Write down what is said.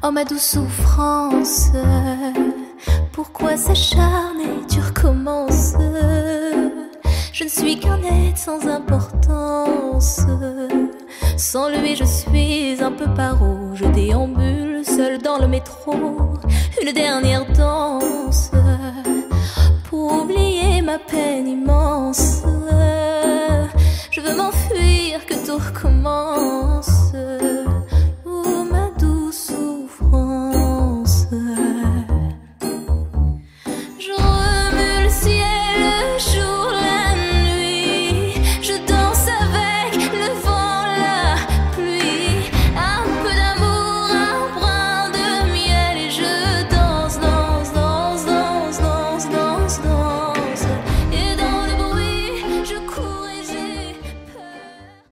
Oh ma douce souffrance, pourquoi s'acharner, tu recommences? Je ne suis qu'un être sans importance. Sans lui je suis un peu paro. Je déambule seul dans le métro. Une dernière danse pour oublier ma peine immense. Je veux m'enfuir, que tout recommence.